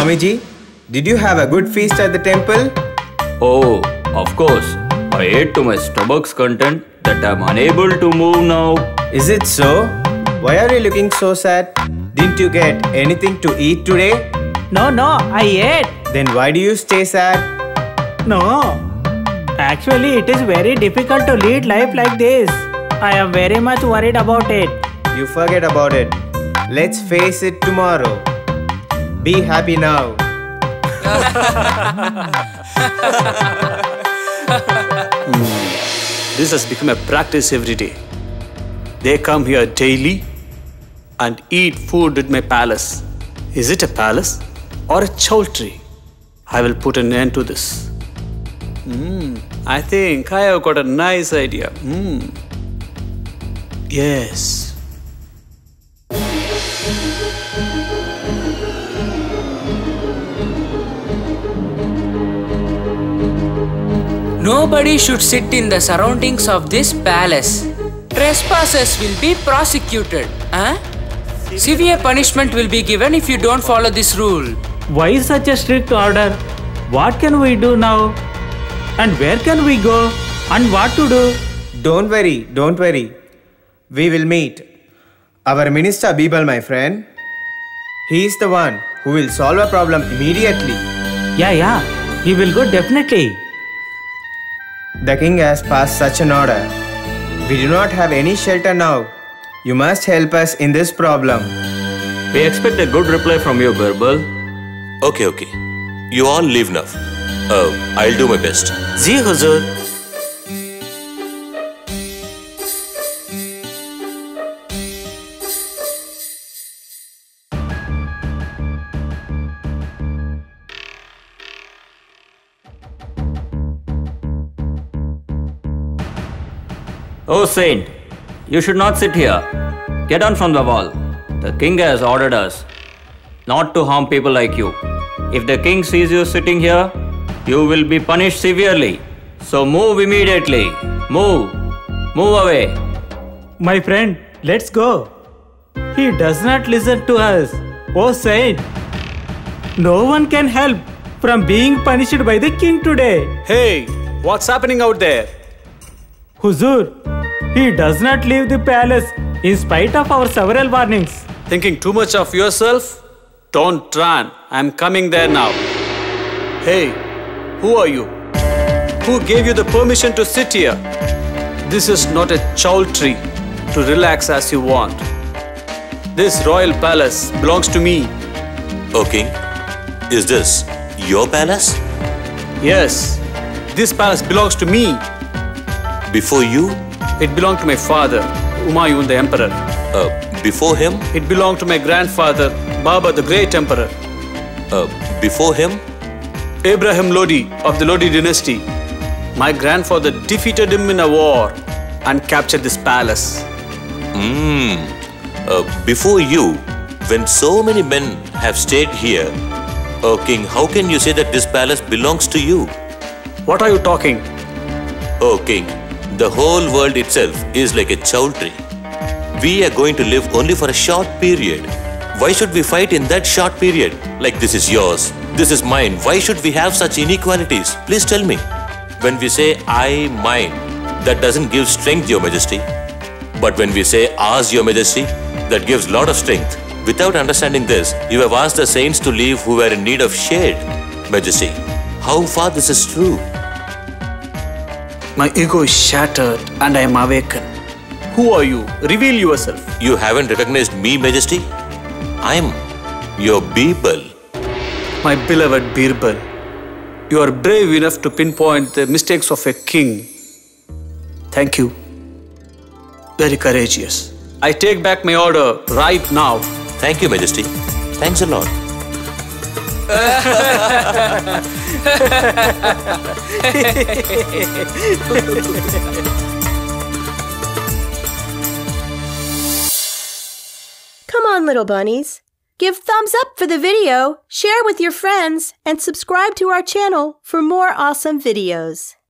Swamiji, did you have a good feast at the temple? Oh, of course. I ate to my stomach's content that I'm unable to move now. Is it so? Why are you looking so sad? Didn't you get anything to eat today? No, I ate. Then why do you stay sad? No. Actually, it is very difficult to lead life like this. I am very much worried about it. You forget about it. Let's face it tomorrow. Be happy now. This has become a practice every day. They come here daily and eat food at my palace. Is it a palace or a choultry? I will put an end to this. I think I have got a nice idea. Yes. Nobody should sit in the surroundings of this palace. Trespassers will be prosecuted. Severe punishment will be given if you don't follow this rule. Why such a strict order? What can we do now? And where can we go? And what to do? Don't worry. We will meet. Our Minister Birbal, my friend. He is the one who will solve a problem immediately. Yeah. He will go definitely. The king has passed such an order. We do not have any shelter now. You must help us in this problem. We expect a good reply from you, Birbal. Okay. You all leave now. I'll do my best. Ji Huzur. Oh, Saint, you should not sit here. Get down from the wall. The king has ordered us not to harm people like you. If the king sees you sitting here, you will be punished severely. So move immediately. Move away. My friend, let's go. He does not listen to us. Oh Saint, no one can help from being punished by the king today. Hey, what's happening out there? Huzur, he does not leave the palace in spite of our several warnings. Thinking too much of yourself? Don't run. I'm coming there now. Hey, who are you? Who gave you the permission to sit here? This is not a choultry to relax as you want. This royal palace belongs to me. Oh, king, is this your palace? Yes, this palace belongs to me. Before you? It belonged to my father, Humayun the emperor. Before him? It belonged to my grandfather, Babur the great emperor. Before him? Ibrahim Lodi of the Lodi dynasty. My grandfather defeated him in a war and captured this palace. Before you, when so many men have stayed here, king, how can you say that this palace belongs to you? What are you talking? Oh, king, the whole world itself is like a choultry. We are going to live only for a short period. Why should we fight in that short period? Like this is yours, this is mine. Why should we have such inequalities? Please tell me. When we say I, mine, that doesn't give strength, Your Majesty. But when we say ours, Your Majesty, that gives lot of strength. Without understanding this, you have asked the saints to leave who were in need of shade. Majesty, how far this is true? My ego is shattered and I am awakened. Who are you? Reveal yourself. You haven't recognized me, Majesty? I am your Birbal. My beloved Birbal, you are brave enough to pinpoint the mistakes of a king. Thank you. Very courageous. I take back my order right now. Thank you, Majesty. Thanks a lot. Come on, little bunnies. Give thumbs up for the video, share with your friends, and subscribe to our channel for more awesome videos.